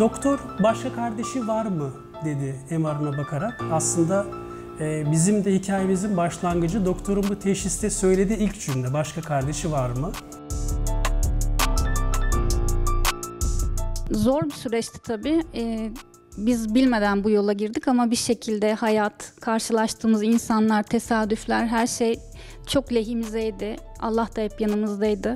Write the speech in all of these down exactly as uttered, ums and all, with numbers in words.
Doktor başka kardeşi var mı dedi M R'ına bakarak. Aslında e, bizim de hikayemizin başlangıcı doktorun bu teşhiste söylediği ilk cümle. Başka kardeşi var mı? Zor bir süreçti tabii. Ee, biz bilmeden bu yola girdik ama bir şekilde hayat, karşılaştığımız insanlar, tesadüfler, her şey çok lehimizeydi. Allah da hep yanımızdaydı.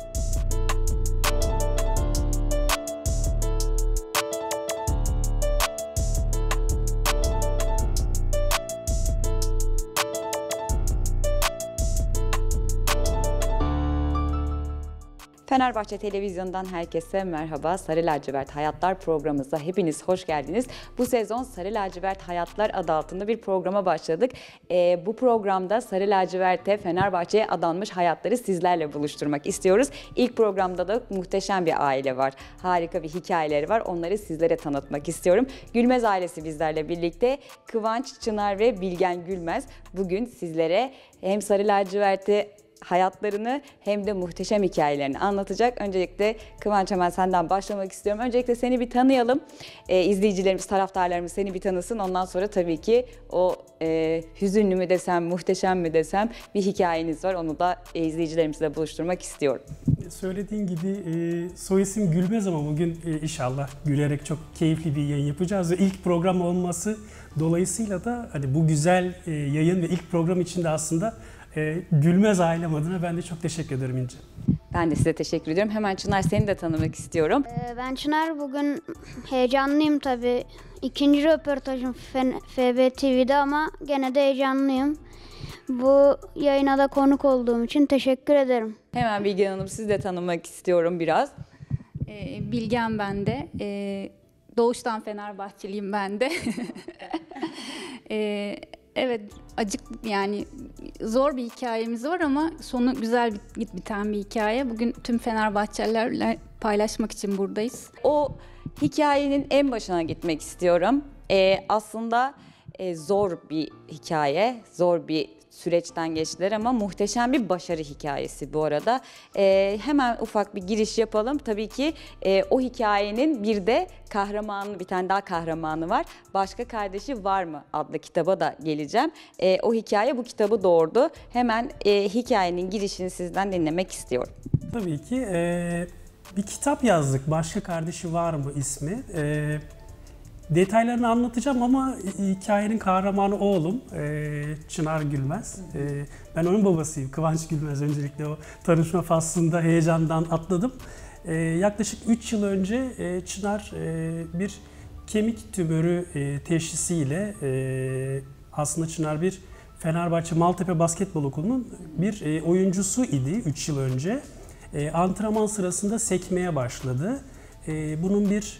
Fenerbahçe Televizyon'dan herkese merhaba. Sarı Lacivert Hayatlar programımıza hepiniz hoş geldiniz. Bu sezon Sarı Lacivert Hayatlar adı altında bir programa başladık. Ee, bu programda Sarı Lacivert'e, Fenerbahçe'ye adanmış hayatları sizlerle buluşturmak istiyoruz. İlk programda da muhteşem bir aile var. Harika bir hikayeleri var. Onları sizlere tanıtmak istiyorum. Gülmez ailesi bizlerle birlikte. Kıvanç, Çınar ve Bilgen Gülmez bugün sizlere hem Sarı Lacivert'i hayatlarını hem de muhteşem hikayelerini anlatacak. Öncelikle Kıvanç, hemen senden başlamak istiyorum. Öncelikle seni bir tanıyalım. Ee, izleyicilerimiz, taraftarlarımız seni bir tanısın. Ondan sonra tabii ki o e, hüzünlü mü desem, muhteşem mi desem bir hikayeniz var. Onu da e, izleyicilerimizle buluşturmak istiyorum. Söylediğin gibi e, soy isim Gülmez ama bugün e, inşallah gülerek çok keyifli bir yayın yapacağız. Ve ilk program olması dolayısıyla da hani bu güzel e, yayın ve ilk program için de aslında e, Gülmez ailem adına ben de çok teşekkür ederim İnce. Ben de size teşekkür ediyorum. Hemen Çınar, seni de tanımak istiyorum. Ee, ben Çınar, bugün heyecanlıyım tabii. İkinci röportajım F B T V'de ama gene de heyecanlıyım. Bu yayına da konuk olduğum için teşekkür ederim. Hemen Bilgen Hanım, sizi de tanımak istiyorum biraz. Ee, Bilgen ben de. Ee, doğuştan Fenerbahçeliyim ben de. ee, evet, acık yani zor bir hikayemiz var ama sonu güzel bit biten bir hikaye. Bugün tüm Fenerbahçelilerle paylaşmak için buradayız. O hikayenin en başına gitmek istiyorum. Ee, aslında e, zor bir hikaye, zor bir süreçten geçtiler ama muhteşem bir başarı hikayesi bu arada. Ee, hemen ufak bir giriş yapalım. Tabii ki e, o hikayenin bir de kahramanı, bir tane daha kahramanı var. Başka kardeşi var mı adlı kitaba da geleceğim. E, o hikaye bu kitabı doğurdu. Hemen e, hikayenin girişini sizden dinlemek istiyorum. Tabii ki e, bir kitap yazdık. Başka kardeşi var mı ismi. E, Detaylarını anlatacağım ama hikayenin kahramanı oğlum Çınar Gülmez. Ben onun babasıyım, Kıvanç Gülmez. Öncelikle o tanışma faslında heyecandan atladım. Yaklaşık üç yıl önce Çınar bir kemik tümörü teşhisiyle, aslında Çınar bir Fenerbahçe Maltepe Basketbol Okulu'nun bir oyuncusu idi üç yıl önce. Antrenman sırasında sekmeye başladı. Bunun bir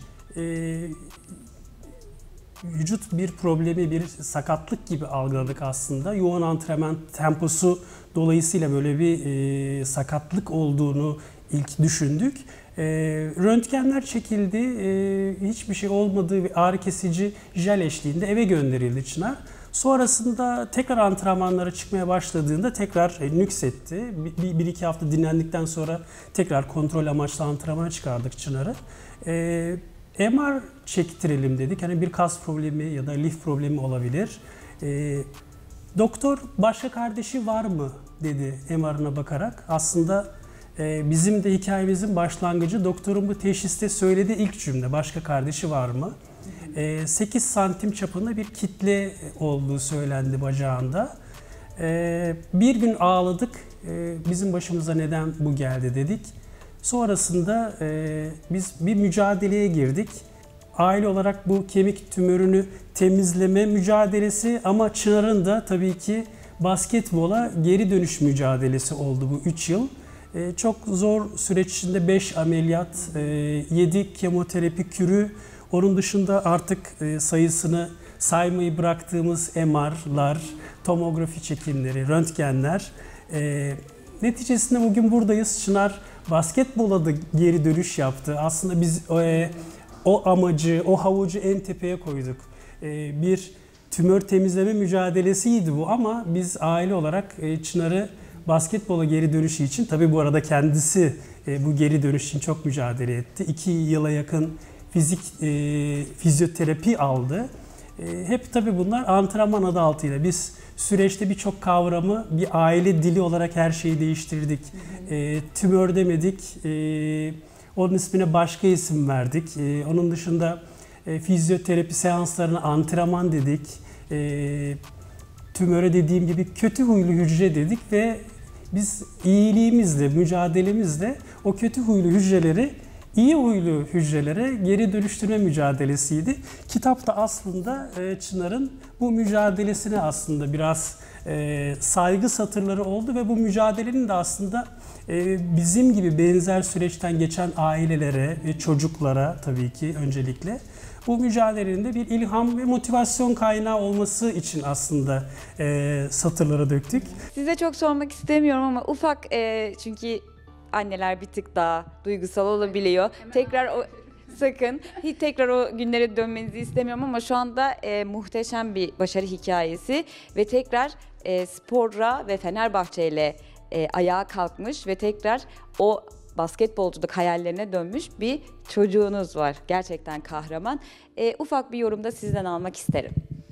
vücut bir problemi, bir sakatlık gibi algıladık aslında. Yoğun antrenman temposu dolayısıyla böyle bir e, sakatlık olduğunu ilk düşündük. E, röntgenler çekildi, e, hiçbir şey olmadığı ve ağrı kesici jel eşliğinde eve gönderildi Çınar. Sonrasında tekrar antrenmanlara çıkmaya başladığında tekrar e, nüksetti. Bir, bir iki hafta dinlendikten sonra tekrar kontrol amaçlı antrenmana çıkardık Çınar'ı. E, M R çektirelim dedik. Hani bir kas problemi ya da lif problemi olabilir. E, doktor başka kardeşi var mı dedi M R'ına bakarak. Aslında e, bizim de hikayemizin başlangıcı doktorun bu teşhiste söylediği ilk cümle. Başka kardeşi var mı? E, sekiz santim çapında bir kitle olduğu söylendi bacağında. E, bir gün ağladık. E, bizim başımıza neden bu geldi dedik. Sonrasında e, biz bir mücadeleye girdik. Aile olarak bu kemik tümörünü temizleme mücadelesi ama Çınar'ın da tabii ki basketbola geri dönüş mücadelesi oldu bu üç yıl. E, çok zor süreç içinde beş ameliyat, e, yedi kemoterapi kürü, onun dışında artık e, sayısını saymayı bıraktığımız M R'lar, tomografi çekimleri, röntgenler. E, neticesinde bugün buradayız. Çınar basketbola da geri dönüş yaptı. Aslında biz e, o amacı, o havucu en tepeye koyduk. E, bir tümör temizleme mücadelesiydi bu ama biz aile olarak e, Çınar'ı basketbola geri dönüşü için, tabii bu arada kendisi e, bu geri dönüş için çok mücadele etti. İki yıla yakın fizik e, fizyoterapi aldı. E, hep tabii bunlar antrenman adı altıyla. Biz süreçte birçok kavramı bir aile dili olarak her şeyi değiştirdik. E, tümör demedik, e, onun ismine başka isim verdik. E, onun dışında e, fizyoterapi seanslarına antrenman dedik. E, tümöre dediğim gibi kötü huylu hücre dedik ve biz iyiliğimizle, mücadelemizle o kötü huylu hücreleri iyi huylu hücrelere geri dönüştürme mücadelesiydi. Kitapta aslında Çınar'ın bu mücadelesine aslında biraz saygı satırları oldu ve bu mücadelenin de aslında bizim gibi benzer süreçten geçen ailelere ve çocuklara tabii ki öncelikle bu mücadelenin de bir ilham ve motivasyon kaynağı olması için aslında e, satırlara döktük. Size çok sormak istemiyorum ama ufak e, çünkü anneler bir tık daha duygusal olabiliyor. Tekrar o sakın hiç tekrar o günlere dönmenizi istemiyorum ama şu anda e, muhteşem bir başarı hikayesi ve tekrar e, spora ve Fenerbahçe ile e, ayağa kalkmış ve tekrar o basketbolculuk hayallerine dönmüş bir çocuğunuz var. Gerçekten kahraman. E, ufak bir yorum da sizden almak isterim.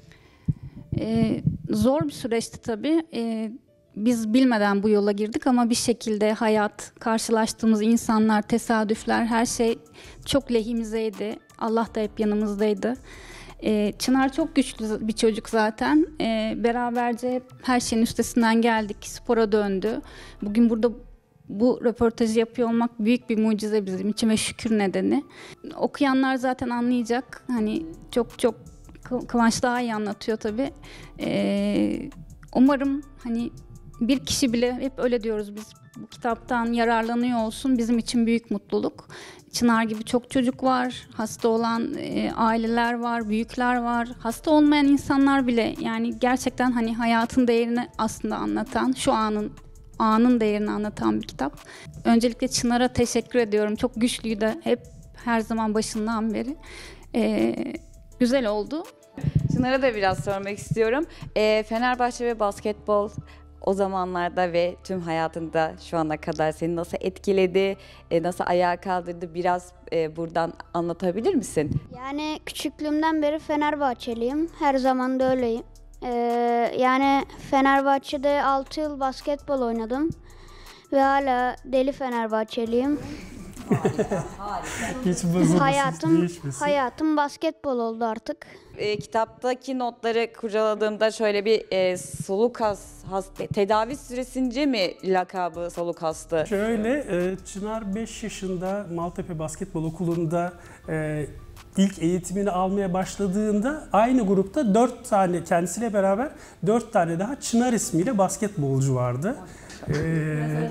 Ee, zor bir süreçti tabii. Ee, biz bilmeden bu yola girdik ama bir şekilde hayat, karşılaştığımız insanlar, tesadüfler, her şey çok lehimizeydi. Allah da hep yanımızdaydı. Ee, Çınar çok güçlü bir çocuk zaten. Ee, beraberce hep her şeyin üstesinden geldik. Spora döndü. Bugün burada bu röportajı yapıyor olmak büyük bir mucize bizim için ve şükür nedeni. Okuyanlar zaten anlayacak. Hani çok çok Kıvanç daha iyi anlatıyor tabii. Ee, umarım hani bir kişi bile, hep öyle diyoruz biz, bu kitaptan yararlanıyor olsun, bizim için büyük mutluluk. Çınar gibi çok çocuk var, hasta olan e, aileler var, büyükler var, hasta olmayan insanlar bile, yani gerçekten hani hayatın değerini aslında anlatan, şu anın anın değerini anlatan bir kitap. Öncelikle Çınar'a teşekkür ediyorum. Çok güçlüydü hep, her zaman başından beri. Ee, güzel oldu. Çınar'a da biraz sormak istiyorum. E, Fenerbahçe ve basketbol o zamanlarda ve tüm hayatında şu ana kadar seni nasıl etkiledi, e, nasıl ayağa kaldırdı? Biraz e, buradan anlatabilir misin? Yani küçüklüğümden beri Fenerbahçeliyim. Her zaman da öyleyim. Ee, yani Fenerbahçe'de altı yıl basketbol oynadım. Ve hala deli Fenerbahçeliyim. Harika, harika. Hiç bozulmasın, Hayatım, değişmesin. hayatım basketbol oldu artık. E, kitaptaki notları kurcaladığımda şöyle bir e, soluk has, has tedavi süresince mi lakabı soluk hastı? Şöyle, e, Çınar beş yaşında Maltepe Basketbol Okulu'nda e, ilk eğitimini almaya başladığında aynı grupta dört tane, kendisiyle beraber dört tane daha Çınar ismiyle basketbolcu vardı. Ee,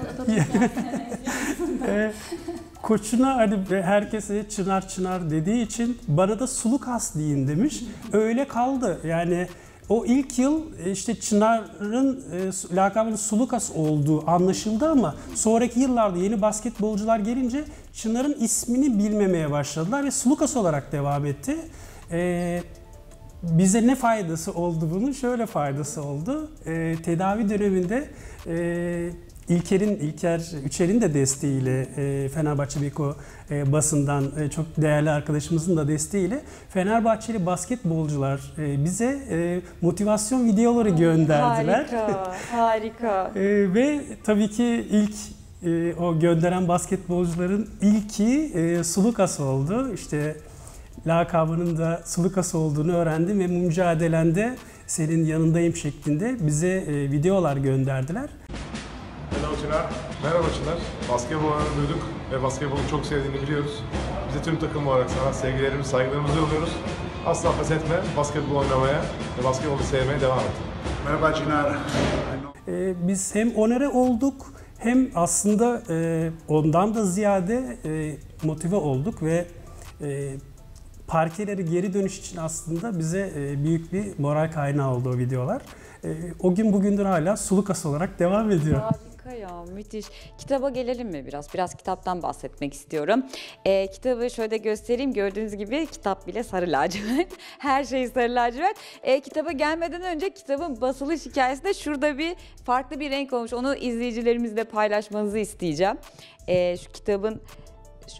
e, koçuna hani herkese Çınar Çınar dediği için bana da Sulukas deyin demiş. Öyle kaldı. Yani o ilk yıl işte Çınar'ın e, lakabının Sulukas olduğu anlaşıldı ama sonraki yıllarda yeni basketbolcular gelince Çınar'ın ismini bilmemeye başladılar ve Sulukas olarak devam etti. E, bize ne faydası oldu bunun? Şöyle faydası oldu. E, tedavi döneminde e, İlker'in, İlker Üçer'in de desteğiyle, e, Fenerbahçe Beko e, basından e, çok değerli arkadaşımızın da desteğiyle Fenerbahçeli basketbolcular e, bize e, motivasyon videoları gönderdiler. Harika, harika. e, ve tabii ki ilk e, o gönderen basketbolcuların ilki e, Sulukas oldu. İşte lakabının da Sulukas olduğunu öğrendim ve mücadelende senin yanındayım şeklinde bize e, videolar gönderdiler. Merhaba Çınar. Merhaba Çınar. Basketbolunu duyduk ve basketbolu çok sevdiğini biliyoruz. Biz de tüm takım olarak sana sevgilerimizi, saygılarımızı yolluyoruz. Asla pes etme, basketbol oynamaya ve basketbolu sevmeye devam et. Merhaba Çınar. Ee, biz hem onore olduk hem aslında e, ondan da ziyade e, motive olduk ve e, parkeleri geri dönüş için aslında bize e, büyük bir moral kaynağı oldu o videolar. E, o gün bugündür hala Sulukas olarak devam ediyor. Harika ya, müthiş. Kitaba gelelim mi biraz? Biraz kitaptan bahsetmek istiyorum. Ee, kitabı şöyle göstereyim. Gördüğünüz gibi kitap bile sarı lacivert. Her şey sarı lacivert. Ee, kitaba gelmeden önce kitabın basılış hikayesinde şurada bir farklı bir renk olmuş. Onu izleyicilerimizle paylaşmanızı isteyeceğim. Ee, şu kitabın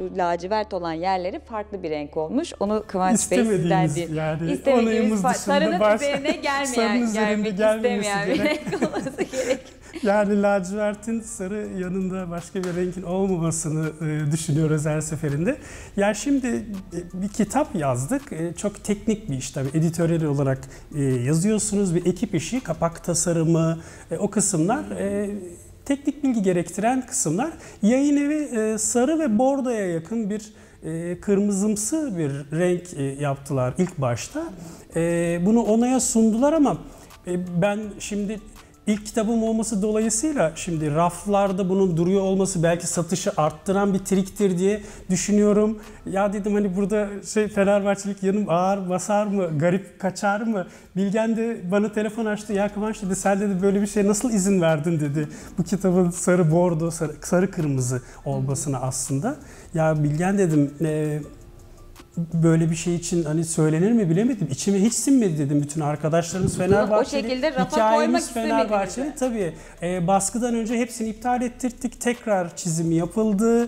şu lacivert olan yerleri farklı bir renk olmuş. Onu Kıvanç Bey sizden İstemediğimiz değil. yani İstemediğimiz onayımız fa- dışında sarının baş- üzerine sarının gelmeyen, üzerinde gelmek gelmemesi istemeyen bir gerek. renk olması gerek. Yani lacivertin sarı yanında başka bir renkin olmamasını e, düşünüyoruz her seferinde. Ya şimdi e, bir kitap yazdık. E, çok teknik bir iş tabii. Editörel olarak e, yazıyorsunuz. Bir ekip işi, kapak tasarımı, e, o kısımlar e, teknik bilgi gerektiren kısımlar. Yayın evi e, sarı ve bordoya yakın bir e, kırmızımsı bir renk e, yaptılar ilk başta. E, bunu onaya sundular ama e, ben şimdi İlk kitabım olması dolayısıyla şimdi raflarda bunun duruyor olması belki satışı arttıran bir triktir diye düşünüyorum. Ya dedim hani burada şey Fenerbahçelik yanım ağır basar mı, garip kaçar mı? Bilgen de bana telefon açtı. Ya Kıvanç dedi sen dedi böyle bir şey nasıl izin verdin dedi. Bu kitabın sarı bordo, sarı, sarı kırmızı olmasına aslında. Ya Bilgen dedim e, böyle bir şey için hani söylenir mi bilemedim. İçime hiç sinmedi dedim. Bütün arkadaşlarımız Fenerbahçeli. O şekilde rafa koymak Hikayemiz istemediniz Fenerbahçeli. mi? Tabii e, baskıdan önce hepsini iptal ettirdik. Tekrar çizimi yapıldı.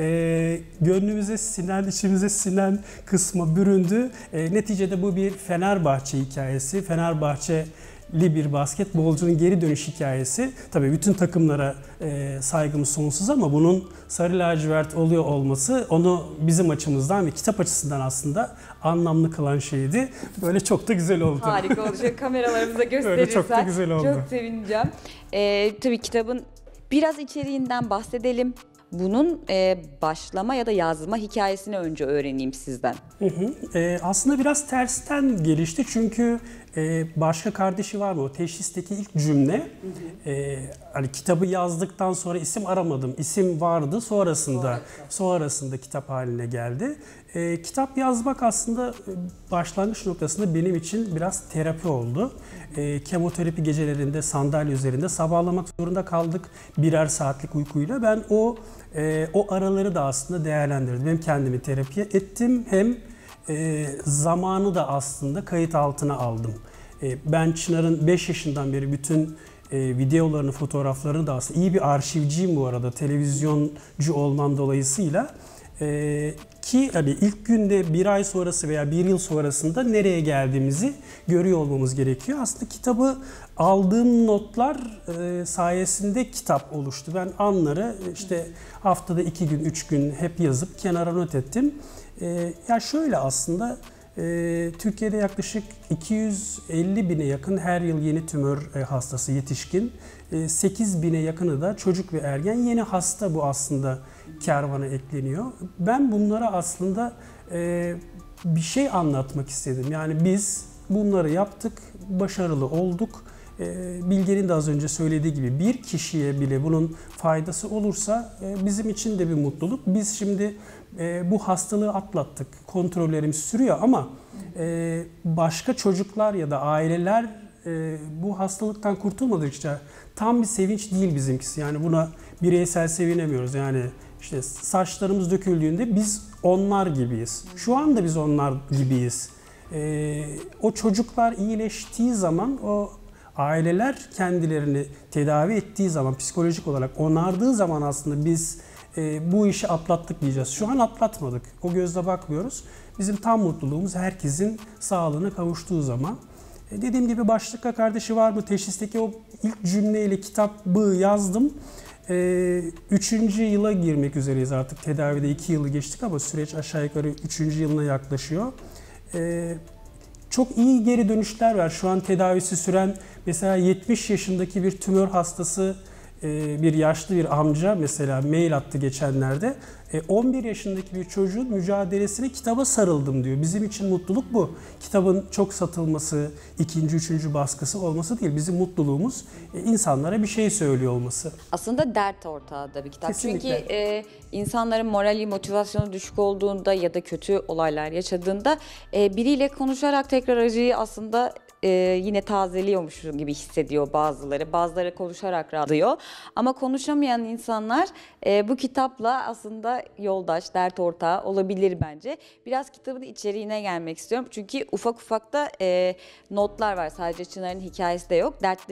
E, gönlümüze sinen, içimize sinen kısma büründü. E, neticede bu bir Fenerbahçe hikayesi. Fenerbahçe bir basketbolcunun geri dönüş hikayesi. Tabii bütün takımlara e, saygımız sonsuz ama bunun sarı lacivert oluyor olması onu bizim açımızdan ve kitap açısından aslında anlamlı kılan şeydi. Böyle çok da güzel oldu. Harika oldu. Şöyle kameralarımıza gösterirsen Böyle çok da güzel oldu. çok sevineceğim. Ee, tabii kitabın biraz içeriğinden bahsedelim. Bunun e, başlama ya da yazma hikayesini önce öğreneyim sizden. Hı hı. E, aslında biraz tersten gelişti çünkü e, başka kardeşi var mı? O teşhisteki ilk cümle. Hı hı. E, hani kitabı yazdıktan sonra isim aramadım. İsim vardı sonrasında Sonrasında, sonrasında kitap haline geldi. E, kitap yazmak aslında başlangıç noktasında benim için biraz terapi oldu. E, kemoterapi gecelerinde sandalye üzerinde sabahlamak zorunda kaldık birer saatlik uykuyla. Ben o e, o araları da aslında değerlendirdim. Hem kendimi terapiye ettim hem e, zamanı da aslında kayıt altına aldım. E, ben Çınar'ın beş yaşından beri bütün e, videolarını, fotoğraflarını da aslında iyi bir arşivciyim bu arada. Televizyoncu olmam dolayısıyla. Ee, ki hani ilk günde bir ay sonrası veya bir yıl sonrasında nereye geldiğimizi görüyor olmamız gerekiyor. Aslında kitabı aldığım notlar e, sayesinde kitap oluştu. Ben anları işte haftada iki gün, üç gün hep yazıp kenara not ettim. E, ya şöyle aslında e, Türkiye'de yaklaşık iki yüz elli bine yakın her yıl yeni tümör e, hastası yetişkin. E, sekiz bine yakını da çocuk ve ergen yeni hasta bu aslında kervana ekleniyor. Ben bunlara aslında e, bir şey anlatmak istedim. Yani biz bunları yaptık, başarılı olduk. E, Bilge'nin de az önce söylediği gibi bir kişiye bile bunun faydası olursa e, bizim için de bir mutluluk. Biz şimdi e, bu hastalığı atlattık, kontrollerimiz sürüyor ama e, başka çocuklar ya da aileler e, bu hastalıktan kurtulmadıkça tam bir sevinç değil bizimkisi. Yani buna bireysel sevinemiyoruz. Yani İşte saçlarımız döküldüğünde biz onlar gibiyiz. Şu anda biz onlar gibiyiz. Ee, o çocuklar iyileştiği zaman, o aileler kendilerini tedavi ettiği zaman, psikolojik olarak onardığı zaman aslında biz e, bu işi atlattık diyeceğiz. Şu an atlatmadık. O gözle bakmıyoruz. Bizim tam mutluluğumuz herkesin sağlığına kavuştuğu zaman. E, dediğim gibi başlıkta kardeşi var mı? Teşhisteki o ilk cümleyle kitabı yazdım. Üçüncü yıla girmek üzereyiz artık. Tedavide iki yılı geçtik ama süreç aşağı yukarı üçüncü yılına yaklaşıyor. Ee, çok iyi geri dönüşler var. Şu an tedavisi süren mesela yetmiş yaşındaki bir tümör hastası, bir yaşlı bir amca mesela mail attı geçenlerde. on bir yaşındaki bir çocuğun mücadelesine kitaba sarıldım diyor. Bizim için mutluluk bu. Kitabın çok satılması, ikinci, üçüncü baskısı olması değil. Bizim mutluluğumuz insanlara bir şey söylüyor olması. Aslında dert ortağı da bir kitap. Kesinlikle. Çünkü e, insanların morali, motivasyonu düşük olduğunda ya da kötü olaylar yaşadığında e, biriyle konuşarak tekrar acıyı aslında e, yine tazeliyormuş gibi hissediyor bazıları. Bazıları konuşarak rahatlıyor. Ama konuşamayan insanlar e, bu kitapla aslında yoldaş, dert ortağı olabilir bence. Biraz kitabın içeriğine gelmek istiyorum. Çünkü ufak ufak da e, notlar var. Sadece Çınar'ın hikayesi de yok. Dertli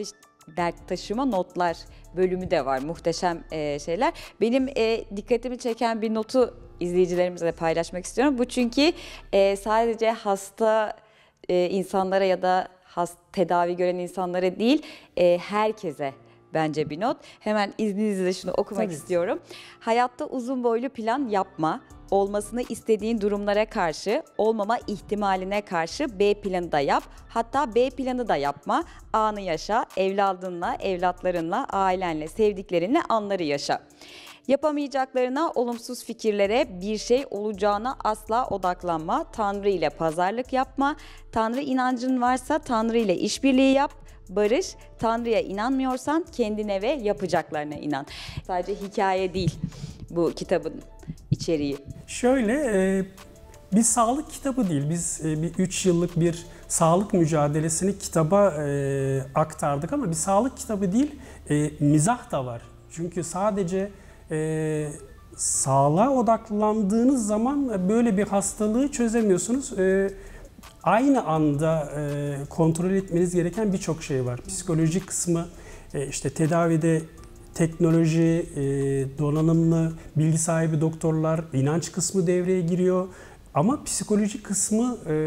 dert taşıma notlar bölümü de var. Muhteşem e, şeyler. Benim e, dikkatimi çeken bir notu izleyicilerimizle paylaşmak istiyorum. Bu çünkü e, sadece hasta e, insanlara ya da hast, tedavi gören insanlara değil, e, herkese bence bir not. Hemen izninizle şunu okumak Tabii. istiyorum. Hayatta uzun boylu plan yapma. Olmasını istediğin durumlara karşı, olmama ihtimaline karşı B planı da yap. Hatta B planı da yapma. Anı yaşa, evladınla, evlatlarınla, ailenle, sevdiklerinle anları yaşa. Yapamayacaklarına, olumsuz fikirlere, bir şey olacağına asla odaklanma. Tanrı ile pazarlık yapma. Tanrı inancın varsa Tanrı ile işbirliği yap. Barış, Tanrı'ya inanmıyorsan kendine ve yapacaklarına inan. Sadece hikaye değil bu kitabın içeriği. Şöyle, e, bir sağlık kitabı değil. Biz e, bir üç yıllık bir sağlık mücadelesini kitaba e, aktardık ama bir sağlık kitabı değil, e, mizah da var. Çünkü sadece e, sağlığa odaklandığınız zaman böyle bir hastalığı çözemiyorsunuz. E, aynı anda e, kontrol etmeniz gereken birçok şey var. Psikolojik kısmı, e, işte tedavide teknoloji, e, donanımlı, bilgi sahibi doktorlar, inanç kısmı devreye giriyor. Ama psikolojik kısmı e,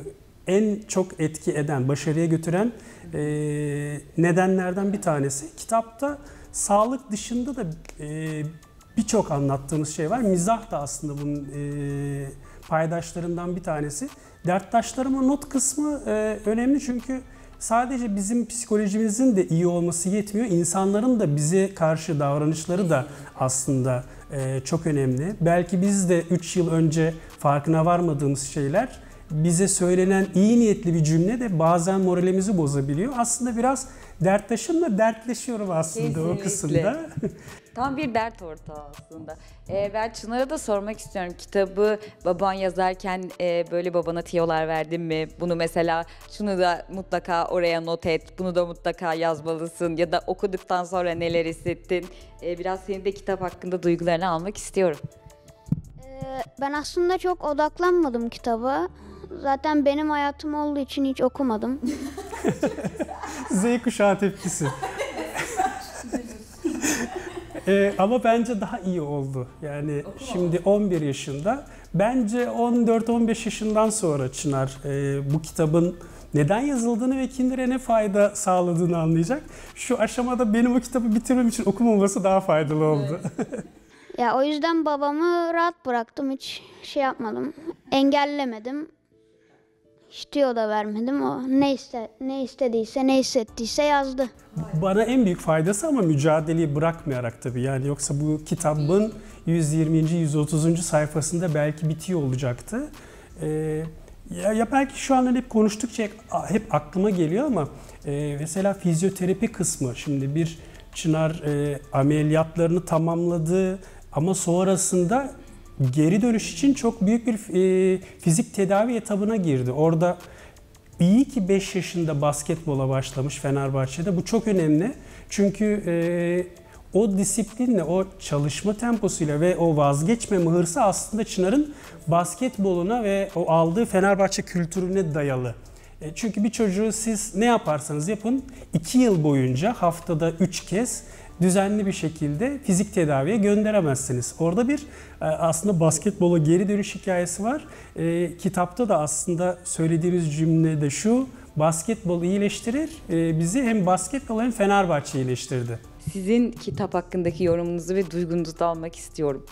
en çok etki eden, başarıya götüren e, nedenlerden bir tanesi. Kitapta sağlık dışında da e, birçok anlattığımız şey var. Mizah da aslında bunun e, paydaşlarından bir tanesi. Derttaşlarıma not kısmı e, önemli çünkü sadece bizim psikolojimizin de iyi olması yetmiyor. İnsanların da bize karşı davranışları da aslında e, çok önemli. Belki biz de üç yıl önce farkına varmadığımız şeyler, bize söylenen iyi niyetli bir cümle de bazen moralimizi bozabiliyor. Aslında biraz derttaşımla dertleşiyorum aslında. Kesinlikle. O kısımda. Tam bir dert ortağı aslında. Ee, ben Çınar'a da sormak istiyorum. Kitabı baban yazarken e, böyle babana tiyolar verdin mi? Bunu mesela şunu da mutlaka oraya not et, bunu da mutlaka yazmalısın ya da okuduktan sonra neler hissettin? Ee, biraz senin de kitap hakkında duygularını almak istiyorum. Ee, ben aslında çok odaklanmadım kitaba. Zaten benim hayatım olduğu için hiç okumadım. Z kuşağı tepkisi. Ee, ama bence daha iyi oldu. Yani Okuma. Şimdi on bir yaşında. Bence on dört on beş yaşından sonra Çınar e, bu kitabın neden yazıldığını ve kimlere ne fayda sağladığını anlayacak. Şu aşamada benim o kitabı bitirmem için okumaması daha faydalı oldu. Evet. Ya o yüzden babamı rahat bıraktım. Hiç şey yapmadım. Engellemedim. İstiyor da vermedim. O ne iste ne istediyse, ne hissettiyse yazdı. Bana en büyük faydası ama mücadeleyi bırakmayarak tabii. Yani yoksa bu kitabın yüz yirminci yüz otuzuncu sayfasında belki bitiyor olacaktı. Ee, ya, ya belki şu an hep konuştukça hep aklıma geliyor ama e, mesela fizyoterapi kısmı. Şimdi bir Çınar e, ameliyatlarını tamamladı ama sonrasında geri dönüş için çok büyük bir e, fizik tedavi etabına girdi. Orada iyi ki beş yaşında basketbola başlamış Fenerbahçe'de. Bu çok önemli. Çünkü e, o disiplinle, o çalışma temposuyla ve o vazgeçmeme hırsı aslında Çınar'ın basketboluna ve o aldığı Fenerbahçe kültürüne dayalı. E, çünkü bir çocuğu siz ne yaparsanız yapın iki yıl boyunca haftada üç kez düzenli bir şekilde fizik tedaviye gönderemezsiniz. Orada bir aslında basketbola geri dönüş hikayesi var. E, kitapta da aslında söylediğimiz cümle de şu: basketbol iyileştirir e, bizi, hem basketbol hem Fenerbahçe iyileştirdi. Sizin kitap hakkındaki yorumunuzu ve duygunuzu da almak istiyorum.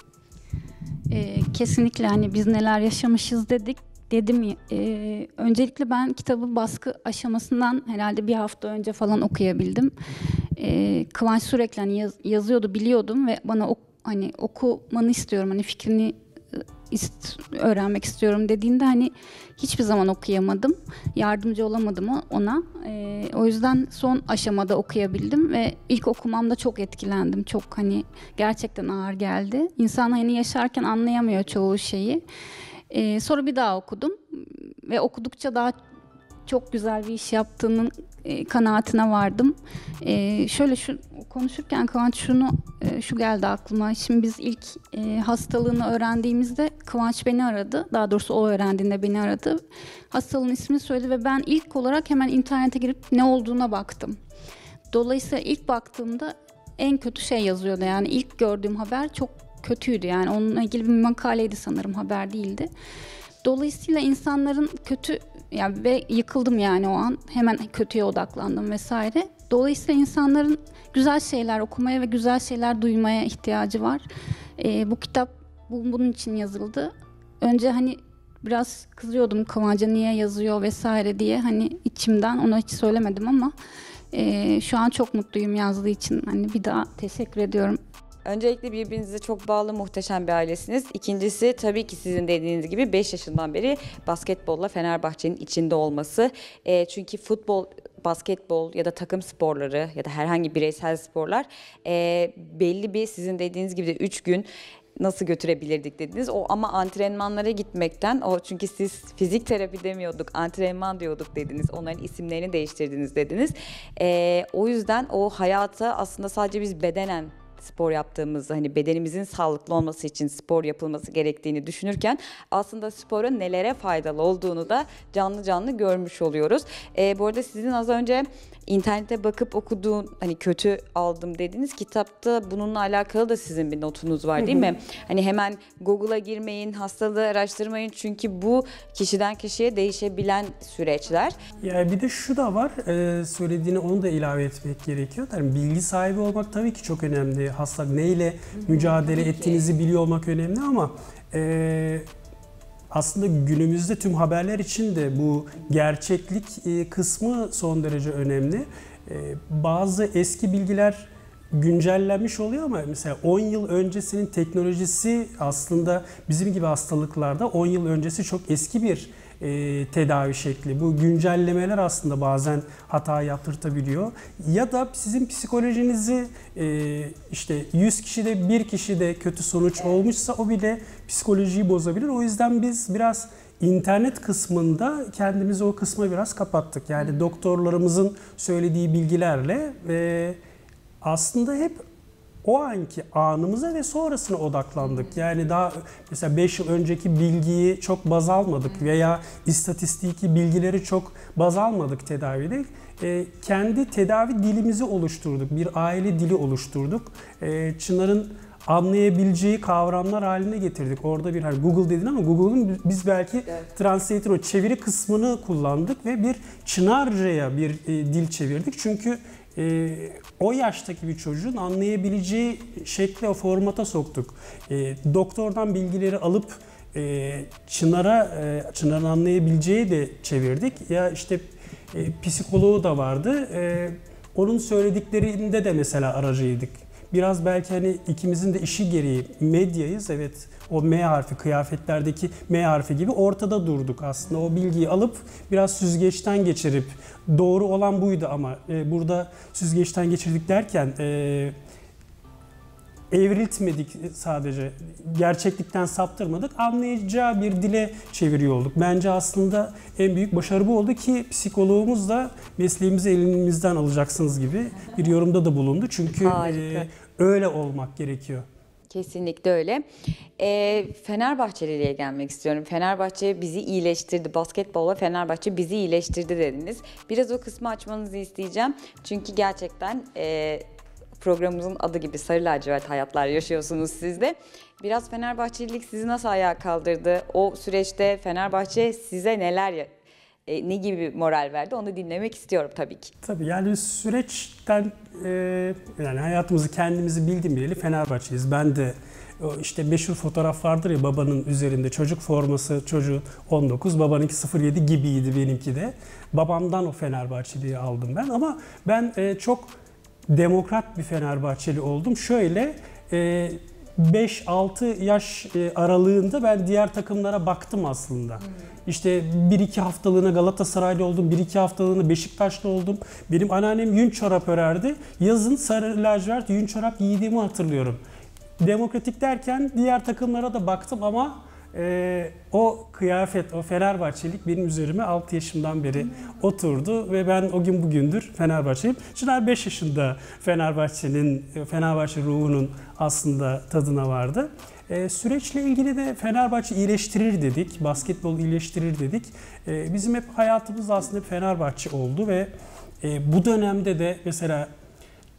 Ee, kesinlikle hani biz neler yaşamışız dedik. Dedim e, öncelikle ben kitabı baskı aşamasından herhalde bir hafta önce falan okuyabildim. E, Kıvanç sürekli hani yaz, yazıyordu, biliyordum ve bana ok, hani okumanı istiyorum, hani fikrini ist, öğrenmek istiyorum dediğinde hani hiçbir zaman okuyamadım, yardımcı olamadım ona. E, o yüzden son aşamada okuyabildim ve ilk okumamda çok etkilendim. Çok hani gerçekten ağır geldi. İnsan hani yaşarken anlayamıyor çoğu şeyi. Ee, sonra bir daha okudum ve okudukça daha çok güzel bir iş yaptığının e, kanaatine vardım. E, şöyle şu konuşurken Kıvanç şunu e, şu geldi aklıma. Şimdi biz ilk e, hastalığını öğrendiğimizde Kıvanç beni aradı. Daha doğrusu o öğrendiğinde beni aradı. Hastalığın ismini söyledi ve ben ilk olarak hemen internete girip ne olduğuna baktım. Dolayısıyla ilk baktığımda en kötü şey yazıyordu. Yani ilk gördüğüm haber çok kötüydü. Yani onunla ilgili bir makaleydi sanırım, haber değildi. Dolayısıyla insanların kötü, yani ve yıkıldım yani o an. Hemen kötüye odaklandım vesaire. Dolayısıyla insanların güzel şeyler okumaya ve güzel şeyler duymaya ihtiyacı var. Ee, bu kitap bu, bunun için yazıldı. Önce hani biraz kızıyordum, Kıvanç'a niye yazıyor vesaire diye, hani içimden ona hiç söylemedim ama e, şu an çok mutluyum yazdığı için. Hani bir daha teşekkür ediyorum. Öncelikle birbirinize çok bağlı, muhteşem bir ailesiniz. İkincisi tabii ki sizin dediğiniz gibi beş yaşından beri basketbolla Fenerbahçe'nin içinde olması. E, çünkü futbol, basketbol ya da takım sporları ya da herhangi bireysel sporlar e, belli bir, sizin dediğiniz gibi de üç gün nasıl götürebilirdik dediniz. O ama antrenmanlara gitmekten, o çünkü siz fizik terapi demiyorduk, antrenman diyorduk dediniz. Onların isimlerini değiştirdiniz dediniz. E, o yüzden o hayata aslında sadece biz bedenen spor yaptığımızda, hani bedenimizin sağlıklı olması için spor yapılması gerektiğini düşünürken aslında sporun nelere faydalı olduğunu da canlı canlı görmüş oluyoruz. E, bu arada sizin az önce internete bakıp okuduğun, hani kötü aldım dediğiniz kitapta bununla alakalı da sizin bir notunuz var değil mi? Hani hemen Google'a girmeyin, hastalığı araştırmayın, çünkü bu kişiden kişiye değişebilen süreçler. Ya bir de şu da var, e, söylediğine onu da ilave etmek gerekiyor. Yani bilgi sahibi olmak tabii ki çok önemli. Hastalık neyle mücadele ettiğinizi biliyor olmak önemli ama e, aslında günümüzde tüm haberler için de bu gerçeklik e, kısmı son derece önemli. E, bazı eski bilgiler güncellenmiş oluyor ama mesela on yıl öncesinin teknolojisi aslında bizim gibi hastalıklarda on yıl öncesi çok eski bir e, tedavi şekli. Bu güncellemeler aslında bazen hata yaptırtabiliyor. Ya da sizin psikolojinizi e, işte yüz kişide bir kişide kötü sonuç olmuşsa o bile psikolojiyi bozabilir. O yüzden biz biraz internet kısmında kendimizi o kısma biraz kapattık. Yani doktorlarımızın söylediği bilgilerle e, aslında hep o anki anımıza ve sonrasına odaklandık. Yani daha mesela beş yıl önceki bilgiyi çok baz almadık veya istatistiki bilgileri çok baz almadık tedavide. E, kendi tedavi dilimizi oluşturduk, bir aile dili oluşturduk. E, Çınar'ın anlayabileceği kavramlar haline getirdik. Orada bir, hani Google dedin ama Google'un biz belki evet. Translator, o çeviri kısmını kullandık ve bir Çınarca'ya bir e, dil çevirdik. Çünkü e, o yaştaki bir çocuğun anlayabileceği şekle, o formata soktuk. E, doktordan bilgileri alıp e, Çınar'a, e, Çınar'ın anlayabileceği de çevirdik. Ya işte e, psikoloğu da vardı. E, onun söylediklerinde de mesela aracıydık. Biraz belki hani ikimizin de işi gereği medyayız. Evet, o M harfi, kıyafetlerdeki M harfi gibi ortada durduk aslında. O bilgiyi alıp biraz süzgeçten geçirip, doğru olan buydu ama e, burada süzgeçten geçirdik derken e, evriltmedik sadece, gerçeklikten saptırmadık, anlayacağı bir dile çeviriyor olduk. Bence aslında en büyük başarı bu oldu ki psikoloğumuz da mesleğimizi elimizden alacaksınız gibi bir yorumda da bulundu. Çünkü e, öyle olmak gerekiyor. Kesinlikle öyle. E, Fenerbahçeliliğe gelmek istiyorum. Fenerbahçe bizi iyileştirdi. Basketbolla Fenerbahçe bizi iyileştirdi dediniz. Biraz o kısmı açmanızı isteyeceğim. Çünkü gerçekten e, programımızın adı gibi sarı lacivert hayatlar yaşıyorsunuz siz de. Biraz Fenerbahçelilik sizi nasıl ayağa kaldırdı? O süreçte Fenerbahçe size neler yaptı? E, ne gibi moral verdi, onu dinlemek istiyorum tabii ki. Tabii yani süreçten e, yani hayatımızı kendimizi bildim bileli Fenerbahçeyiz. Ben de o işte meşhur fotoğraf vardır ya, babanın üzerinde çocuk forması, çocuğun on dokuz, babanınki sıfır yedi gibiydi benimki de. Babamdan o Fenerbahçeliği aldım ben ama ben e, çok demokrat bir Fenerbahçeli oldum. Şöyle e, beş altı yaş aralığında ben diğer takımlara baktım aslında. Hmm. İşte bir iki haftalığına Galatasaraylı oldum, bir iki haftalığına Beşiktaşlı oldum. Benim anneannem yün çorap örerdi. Yazın sarı lacivert yün çorap giydiğimi hatırlıyorum. Demokratik derken diğer takımlara da baktım ama e, o kıyafet, o Fenerbahçelik benim üzerime altı yaşımdan beri oturdu ve ben o gün bugündür Fenerbahçeliyim. Çınar beş yaşında Fenerbahçe'nin, Fenerbahçe ruhunun aslında tadına vardı. E, süreçle ilgili de Fenerbahçe iyileştirir dedik, basketbol iyileştirir dedik. E, bizim hep hayatımız aslında Fenerbahçe oldu ve e, bu dönemde de mesela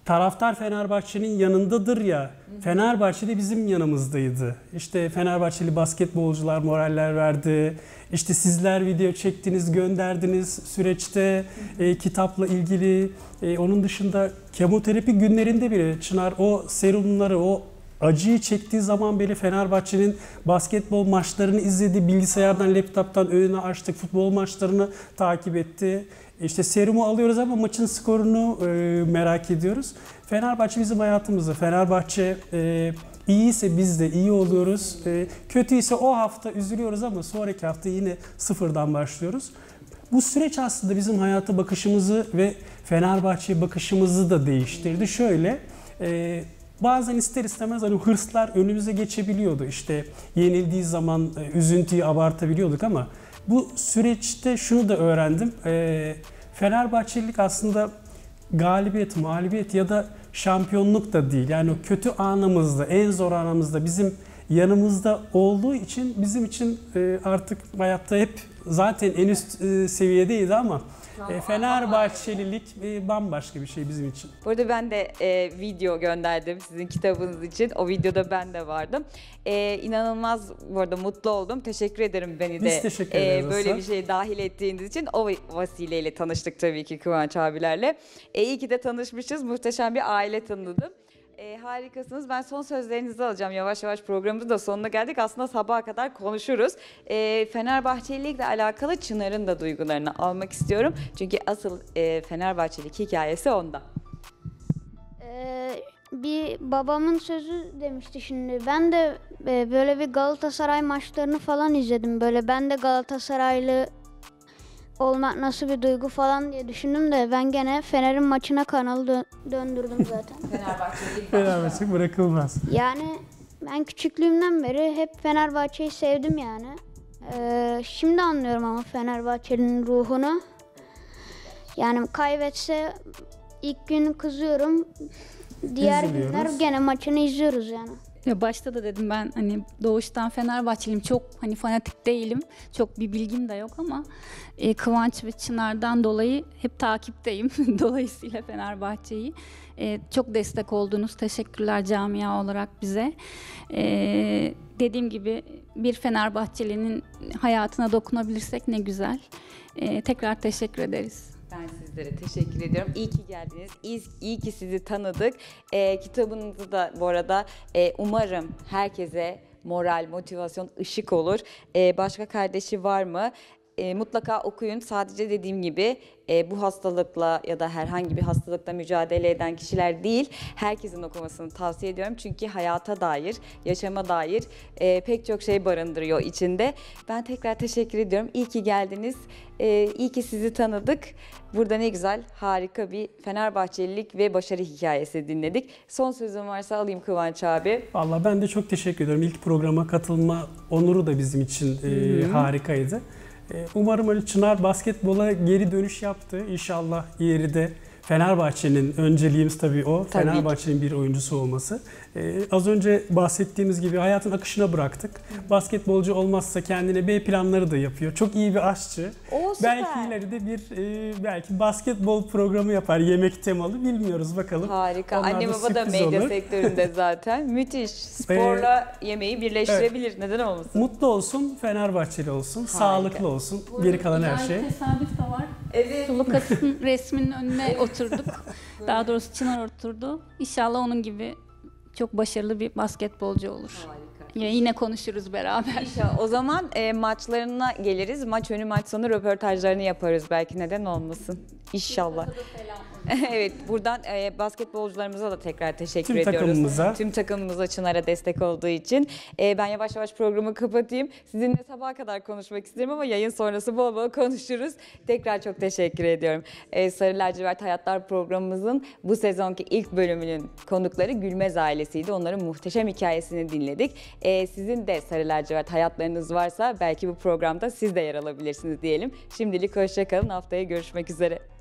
taraftar Fenerbahçe'nin yanındadır ya, Fenerbahçe de bizim yanımızdaydı. İşte Fenerbahçeli basketbolcular moraller verdi. İşte sizler video çektiniz, gönderdiniz süreçte e, kitapla ilgili. E, onun dışında kemoterapi günlerinde bile Çınar o serumları, o acıyı çektiği zaman beri Fenerbahçe'nin basketbol maçlarını izledi. Bilgisayardan, laptoptan önüne açtık, futbol maçlarını takip etti. İşte serumu alıyoruz ama maçın skorunu e, merak ediyoruz. Fenerbahçe bizim hayatımızda. Fenerbahçe e, iyiyse biz de iyi oluyoruz. E, kötüyse o hafta üzülüyoruz ama sonraki hafta yine sıfırdan başlıyoruz. Bu süreç aslında bizim hayata bakışımızı ve Fenerbahçe'ye bakışımızı da değiştirdi. Şöyle, e, bazen ister istemez hani hırslar önümüze geçebiliyordu. İşte yenildiği zaman e, üzüntüyü abartabiliyorduk ama bu süreçte şunu da öğrendim. E, Fenerbahçelilik aslında galibiyet, mağlubiyet ya da şampiyonluk da değil. Yani o kötü anımızda, en zor anımızda bizim yanımızda olduğu için bizim için e, artık hayatta hep zaten en üst e, seviyedeydi ama e, Fenerbahçelilik e, bambaşka bir şey bizim için. Burada ben de e, video gönderdim sizin kitabınız için. O videoda ben de vardım. E, inanılmaz bu arada mutlu oldum. Teşekkür ederim beni Biz de teşekkür ederiz e, böyle Aslan. bir şeye dahil ettiğiniz için. O vasileyle tanıştık tabii ki Kıvanç abilerle. E, iyi ki de tanışmışız. Muhteşem bir aile tanıdım. E, harikasınız. Ben son sözlerinizi alacağım. Yavaş yavaş programımızın da sonuna geldik. Aslında sabaha kadar konuşuruz. E, Fenerbahçelilikle alakalı Çınar'ın da duygularını almak istiyorum. Çünkü asıl e, Fenerbahçelik hikayesi onda. Ee, bir babamın sözü demişti şimdi. Ben de e, böyle bir Galatasaray maçlarını falan izledim. Böyle ben de Galatasaraylı olmak nasıl bir duygu falan diye düşündüm de ben gene Fener'in maçına kanalı dö- döndürdüm zaten. Fenerbahçelik Fenerbahçe bırakılmaz. Yani ben küçüklüğümden beri hep Fenerbahçe'yi sevdim yani. Ee, şimdi anlıyorum ama Fenerbahçe'nin ruhunu. Yani kaybetse ilk gün kızıyorum. Diğer Üzülüyoruz. günler gene maçını izliyoruz yani. Ya başta da dedim ben hani doğuştan Fenerbahçeliyim. Çok hani fanatik değilim. Çok bir bilgim de yok ama e, Kıvanç ve Çınar'dan dolayı hep takipteyim. Dolayısıyla Fenerbahçe'yi e, çok destek oldunuz. Teşekkürler camia olarak bize. E, dediğim gibi bir Fenerbahçelinin hayatına dokunabilirsek ne güzel. E, tekrar teşekkür ederiz. Ben sizlere teşekkür ediyorum. İyi ki geldiniz. İyi, iyi ki sizi tanıdık. Ee, kitabınızı da bu arada e, umarım herkese moral, motivasyon, ışık olur. Ee, başka kardeşi var mı? E, mutlaka okuyun. Sadece dediğim gibi e, bu hastalıkla ya da herhangi bir hastalıkla mücadele eden kişiler değil, herkesin okumasını tavsiye ediyorum. Çünkü hayata dair, yaşama dair e, pek çok şey barındırıyor içinde. Ben tekrar teşekkür ediyorum. İyi ki geldiniz. E, iyi ki sizi tanıdık. Burada ne güzel, harika bir Fenerbahçelilik ve başarı hikayesi dinledik. Son sözüm varsa alayım Kıvanç abi. Vallahi ben de çok teşekkür ediyorum. İlk programa katılma onuru da bizim için e, harikaydı. Umarım hani Çınar basketbola geri dönüş yaptı. İnşallah ileri de Fenerbahçe'nin önceliğimiz tabii o. Tabii Fenerbahçe'nin bir oyuncusu olması. Ee, az önce bahsettiğimiz gibi hayatın akışına bıraktık. Basketbolcu olmazsa kendine B planları da yapıyor. Çok iyi bir aşçı. Oo, süper. Belki ileride bir e, belki basketbol programı yapar. Yemek temalı bilmiyoruz bakalım. Harika. Onlar Anne da baba da sürpriz medya olur. sektöründe zaten. Müthiş. Sporla yemeği birleştirebilir. Neden olmasın? Mutlu olsun, Fenerbahçeli olsun, sağlıklı olsun. Geri kalan her şey. Tesadüf de var. Evet. Lucas'ın resminin önüne oturduk. Daha doğrusu Çınar oturdu. İnşallah onun gibi çok başarılı bir basketbolcu olur. Harika. Ya yine konuşuruz beraber. İnşallah. O zaman e, maçlarına geliriz. Maç önü maç sonu röportajlarını yaparız belki. Neden olmasın? İnşallah. Evet, buradan e, basketbolcularımıza da tekrar teşekkür Tüm ediyoruz. takımımıza. Tüm takımımıza Çınar'a destek olduğu için. E, ben yavaş yavaş programı kapatayım. Sizinle sabaha kadar konuşmak isterim ama yayın sonrası bol bol konuşuruz. Tekrar çok teşekkür ediyorum. E, Sarı Lacivert Hayatlar programımızın bu sezonki ilk bölümünün konukları Gülmez ailesiydi. Onların muhteşem hikayesini dinledik. E, sizin de Sarı Lacivert hayatlarınız varsa belki bu programda siz de yer alabilirsiniz diyelim. Şimdilik hoşça kalın. Haftaya görüşmek üzere.